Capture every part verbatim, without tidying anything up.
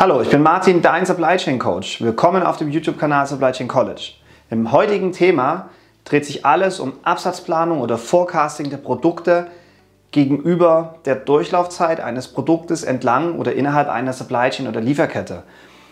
Hallo, ich bin Martin, dein Supply Chain Coach. Willkommen auf dem YouTube-Kanal Supply Chain College. Im heutigen Thema dreht sich alles um Absatzplanung oder Forecasting der Produkte gegenüber der Durchlaufzeit eines Produktes entlang oder innerhalb einer Supply Chain oder Lieferkette.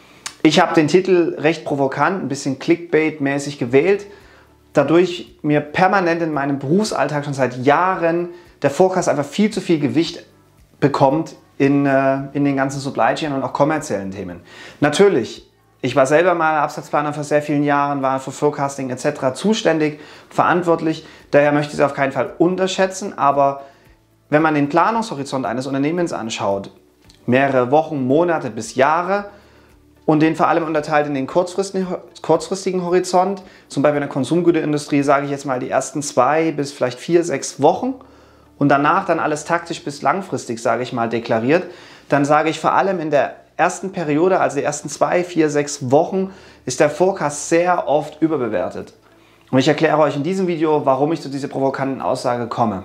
Ich habe den Titel recht provokant, ein bisschen Clickbait-mäßig gewählt, dadurch mir permanent in meinem Berufsalltag schon seit Jahren der Forecast einfach viel zu viel Gewicht bekommt in, äh, in den ganzen Supply Chain und auch kommerziellen Themen. Natürlich, ich war selber mal Absatzplaner vor sehr vielen Jahren, war für Forecasting et cetera zuständig, verantwortlich, daher möchte ich es auf keinen Fall unterschätzen, aber wenn man den Planungshorizont eines Unternehmens anschaut, mehrere Wochen, Monate bis Jahre, und den vor allem unterteilt in den kurzfristigen, kurzfristigen Horizont, zum Beispiel in der Konsumgüterindustrie sage ich jetzt mal die ersten zwei bis vielleicht vier, sechs Wochen und danach dann alles taktisch bis langfristig, sage ich mal, deklariert, dann sage ich vor allem in der ersten Periode, also die ersten zwei, vier, sechs Wochen, ist der Forecast sehr oft überbewertet. Und ich erkläre euch in diesem Video, warum ich zu dieser provokanten Aussage komme.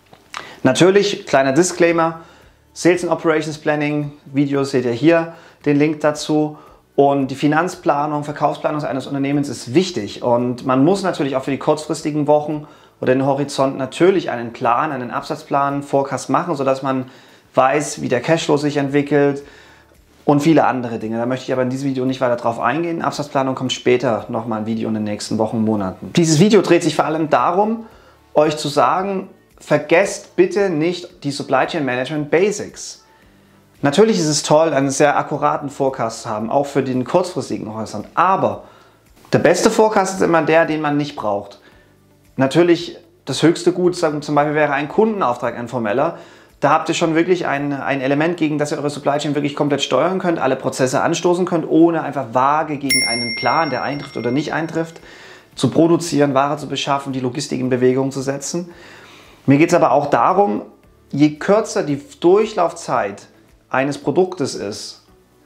Natürlich, kleiner Disclaimer, Sales and Operations Planning, Videos seht ihr hier, den Link dazu. Und die Finanzplanung, Verkaufsplanung eines Unternehmens ist wichtig und man muss natürlich auch für die kurzfristigen Wochen oder den Horizont natürlich einen Plan, einen Absatzplan, Forecast machen, sodass man weiß, wie der Cashflow sich entwickelt und viele andere Dinge. Da möchte ich aber in diesem Video nicht weiter drauf eingehen. Absatzplanung kommt später nochmal ein Video in den nächsten Wochen, Monaten. Dieses Video dreht sich vor allem darum, euch zu sagen, vergesst bitte nicht die Supply Chain Management Basics. Natürlich ist es toll, einen sehr akkuraten Forecast zu haben, auch für den kurzfristigen Horizont. Aber der beste Forecast ist immer der, den man nicht braucht. Natürlich, das höchste Gut zum Beispiel wäre ein Kundenauftrag, ein formeller. Da habt ihr schon wirklich ein, ein Element, gegen das ihr eure Supply Chain wirklich komplett steuern könnt, alle Prozesse anstoßen könnt, ohne einfach vage gegen einen Plan, der eintrifft oder nicht eintrifft, zu produzieren, Ware zu beschaffen, die Logistik in Bewegung zu setzen. Mir geht es aber auch darum, je kürzer die Durchlaufzeit eines Produktes ist,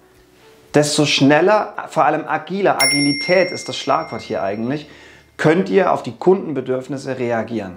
desto schneller, vor allem agiler, Agilität ist das Schlagwort hier eigentlich, könnt ihr auf die Kundenbedürfnisse reagieren.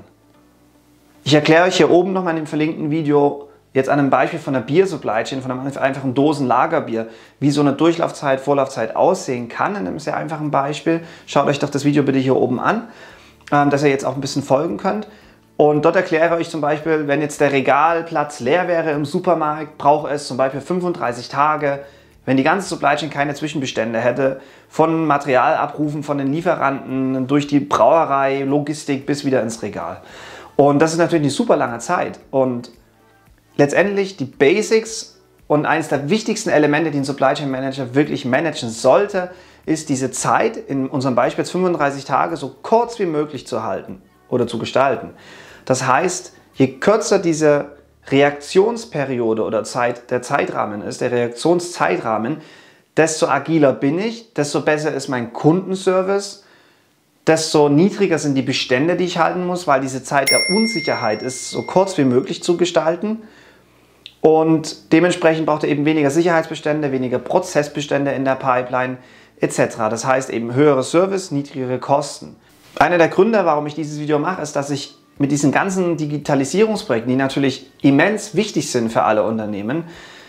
Ich erkläre euch hier oben nochmal in dem verlinkten Video jetzt an einem Beispiel von einer Bier-Supply Chain, von einem einfachen Dosen-Lagerbier, wie so eine Durchlaufzeit, Vorlaufzeit aussehen kann, in einem sehr einfachen Beispiel. Schaut euch doch das Video bitte hier oben an, dass ihr jetzt auch ein bisschen folgen könnt. Und dort erkläre ich euch zum Beispiel, wenn jetzt der Regalplatz leer wäre im Supermarkt, braucht es zum Beispiel fünfunddreißig Tage, wenn die ganze Supply Chain keine Zwischenbestände hätte, von Materialabrufen von den Lieferanten durch die Brauerei, Logistik bis wieder ins Regal. Und das ist natürlich eine super lange Zeit. Und letztendlich die Basics und eines der wichtigsten Elemente, die ein Supply Chain Manager wirklich managen sollte, ist diese Zeit, in unserem Beispiel jetzt fünfunddreißig Tage, so kurz wie möglich zu halten oder zu gestalten. Das heißt, je kürzer diese Reaktionsperiode oder Zeit, der Zeitrahmen ist, der Reaktionszeitrahmen, desto agiler bin ich, desto besser ist mein Kundenservice, desto niedriger sind die Bestände, die ich halten muss, weil diese Zeit der Unsicherheit ist, so kurz wie möglich zu gestalten. Und dementsprechend braucht ihr eben weniger Sicherheitsbestände, weniger Prozessbestände in der Pipeline et cetera. Das heißt eben höhere Service, niedrigere Kosten. Einer der Gründe, warum ich dieses Video mache, ist, dass ich mit diesen ganzen Digitalisierungsprojekten, die natürlich immens wichtig sind für alle Unternehmen,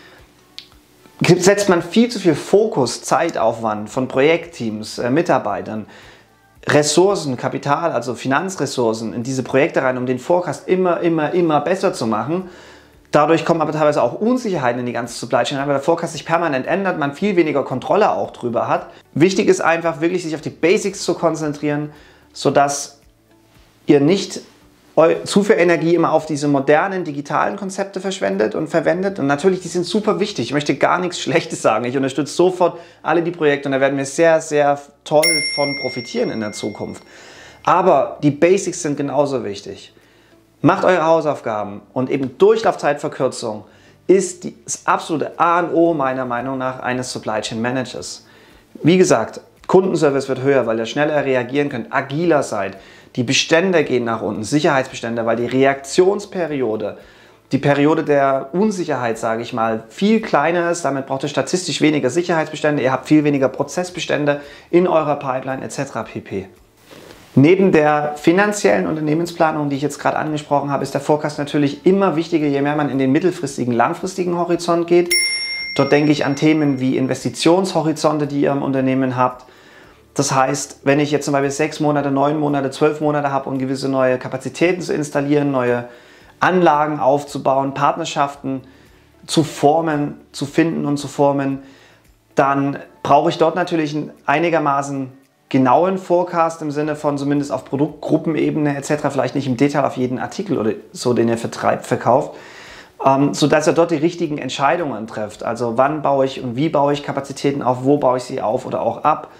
setzt man viel zu viel Fokus, Zeitaufwand von Projektteams, äh, Mitarbeitern, Ressourcen, Kapital, also Finanzressourcen in diese Projekte rein, um den Forecast immer, immer, immer besser zu machen. Dadurch kommen aber teilweise auch Unsicherheiten in die ganze Supply Chain, weil der Forecast sich permanent ändert, man viel weniger Kontrolle auch drüber hat. Wichtig ist einfach wirklich, sich auf die Basics zu konzentrieren, sodass ihr nicht zu viel Energie immer auf diese modernen digitalen Konzepte verschwendet und verwendet. Und natürlich, die sind super wichtig. Ich möchte gar nichts Schlechtes sagen. Ich unterstütze sofort alle die Projekte und da werden wir sehr, sehr toll von profitieren in der Zukunft. Aber die Basics sind genauso wichtig. Macht eure Hausaufgaben und eben Durchlaufzeitverkürzung ist das absolute A und O meiner Meinung nach eines Supply Chain Managers. Wie gesagt, Kundenservice wird höher, weil ihr schneller reagieren könnt, agiler seid. Die Bestände gehen nach unten, Sicherheitsbestände, weil die Reaktionsperiode, die Periode der Unsicherheit, sage ich mal, viel kleiner ist. Damit braucht ihr statistisch weniger Sicherheitsbestände, ihr habt viel weniger Prozessbestände in eurer Pipeline et cetera pp. Neben der finanziellen Unternehmensplanung, die ich jetzt gerade angesprochen habe, ist der Forecast natürlich immer wichtiger, je mehr man in den mittelfristigen, langfristigen Horizont geht. Dort denke ich an Themen wie Investitionshorizonte, die ihr im Unternehmen habt. Das heißt, wenn ich jetzt zum Beispiel sechs Monate, neun Monate, zwölf Monate habe, um gewisse neue Kapazitäten zu installieren, neue Anlagen aufzubauen, Partnerschaften zu formen, zu finden und zu formen, dann brauche ich dort natürlich einen einigermaßen genauen Forecast im Sinne von zumindest auf Produktgruppenebene et cetera, vielleicht nicht im Detail auf jeden Artikel oder so, den ihr vertreibt, verkauft, ähm, sodass ihr dort die richtigen Entscheidungen trefft. Also wann baue ich und wie baue ich Kapazitäten auf, wo baue ich sie auf oder auch ab,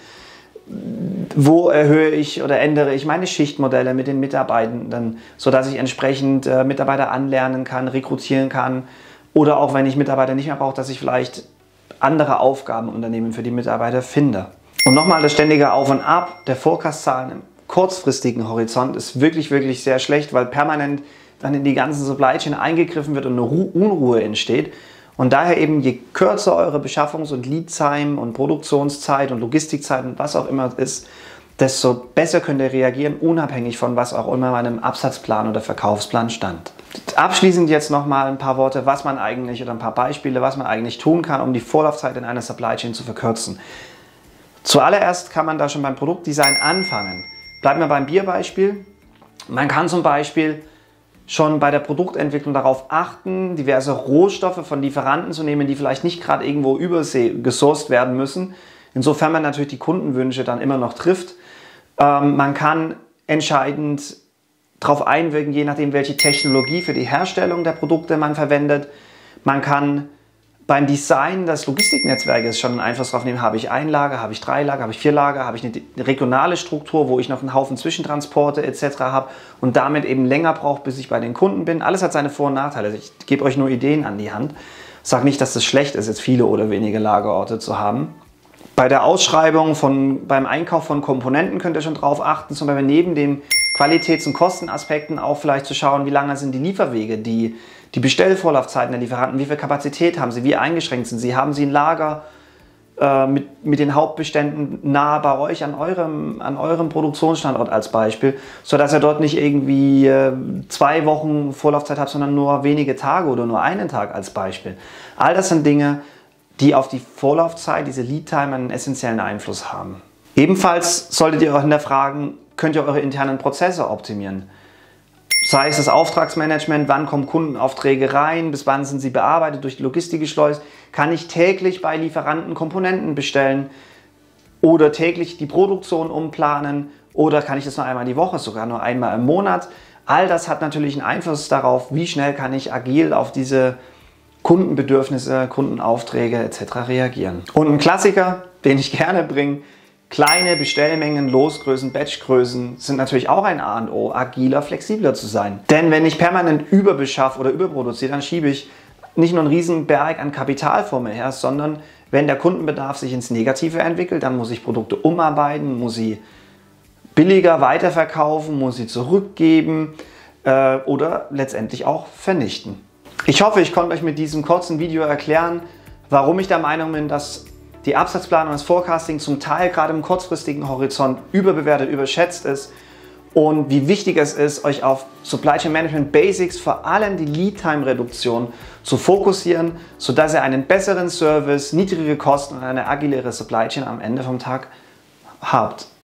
wo erhöhe ich oder ändere ich meine Schichtmodelle mit den Mitarbeitenden, sodass ich entsprechend äh, Mitarbeiter anlernen kann, rekrutieren kann oder auch wenn ich Mitarbeiter nicht mehr brauche, dass ich vielleicht andere Aufgaben im Unternehmen für die Mitarbeiter finde. Und nochmal das ständige Auf und Ab der Forecast-Zahlen im kurzfristigen Horizont ist wirklich, wirklich sehr schlecht, weil permanent dann in die ganzen Supply Chain eingegriffen wird und eine Unruhe entsteht. Und daher eben, je kürzer eure Beschaffungs- und Lead-Time und Produktionszeit und Logistikzeit und was auch immer es ist, desto besser könnt ihr reagieren, unabhängig von was auch immer in einem Absatzplan oder Verkaufsplan stand. Abschließend jetzt nochmal ein paar Worte, was man eigentlich oder ein paar Beispiele, was man eigentlich tun kann, um die Vorlaufzeit in einer Supply Chain zu verkürzen. Zuallererst kann man da schon beim Produktdesign anfangen. Bleiben wir beim Bierbeispiel. Man kann zum Beispiel schon bei der Produktentwicklung darauf achten, diverse Rohstoffe von Lieferanten zu nehmen, die vielleicht nicht gerade irgendwo übersee gesourced werden müssen. Insofern man natürlich die Kundenwünsche dann immer noch trifft. Ähm, man kann entscheidend darauf einwirken, je nachdem, welche Technologie für die Herstellung der Produkte man verwendet. Man kann beim Design des Logistiknetzwerkes schon einen Einfluss darauf nehmen, habe ich ein Lager, habe ich drei Lager, habe ich vier Lager, habe ich eine regionale Struktur, wo ich noch einen Haufen Zwischentransporte et cetera habe und damit eben länger brauche, bis ich bei den Kunden bin. Alles hat seine Vor- und Nachteile. Ich gebe euch nur Ideen an die Hand. Ich sage nicht, dass es schlecht ist, jetzt viele oder wenige Lagerorte zu haben. Bei der Ausschreibung, von, beim Einkauf von Komponenten könnt ihr schon darauf achten, zum Beispiel neben den Qualitäts- und Kostenaspekten auch vielleicht zu schauen, wie lange sind die Lieferwege, die, die Bestellvorlaufzeiten der Lieferanten, wie viel Kapazität haben sie, wie eingeschränkt sind sie, haben sie ein Lager äh, mit, mit den Hauptbeständen nahe bei euch an eurem, an eurem Produktionsstandort als Beispiel, sodass ihr dort nicht irgendwie äh, zwei Wochen Vorlaufzeit habt, sondern nur wenige Tage oder nur einen Tag als Beispiel. All das sind Dinge, die auf die Vorlaufzeit, diese Lead-Time, einen essentiellen Einfluss haben. Ebenfalls solltet ihr auch hinterfragen, könnt ihr eure internen Prozesse optimieren. Sei es das Auftragsmanagement, wann kommen Kundenaufträge rein, bis wann sind sie bearbeitet durch die Logistikgeschleus, kann ich täglich bei Lieferanten Komponenten bestellen oder täglich die Produktion umplanen oder kann ich das nur einmal die Woche, sogar nur einmal im Monat. All das hat natürlich einen Einfluss darauf, wie schnell kann ich agil auf diese Kundenbedürfnisse, Kundenaufträge et cetera reagieren. Und ein Klassiker, den ich gerne bringe, kleine Bestellmengen, Losgrößen, Batchgrößen sind natürlich auch ein A und O, agiler, flexibler zu sein. Denn wenn ich permanent überbeschaffe oder überproduziere, dann schiebe ich nicht nur einen riesen Berg an Kapital vor mir her, sondern wenn der Kundenbedarf sich ins Negative entwickelt, dann muss ich Produkte umarbeiten, muss sie billiger weiterverkaufen, muss sie zurückgeben äh, oder letztendlich auch vernichten. Ich hoffe, ich konnte euch mit diesem kurzen Video erklären, warum ich der Meinung bin, dass die Absatzplanung und das Forecasting zum Teil gerade im kurzfristigen Horizont überbewertet, überschätzt ist und wie wichtig es ist, euch auf Supply Chain Management Basics, vor allem die Lead-Time-Reduktion, zu fokussieren, sodass ihr einen besseren Service, niedrigere Kosten und eine agilere Supply Chain am Ende vom Tag habt.